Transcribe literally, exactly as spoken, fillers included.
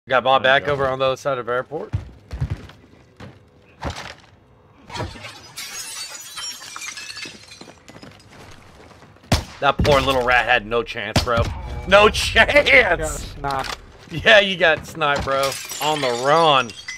Got my back over on the other side of the airport. That poor little rat had no chance, bro. No chance! Nah. Yeah, you got sniped, bro. On the run.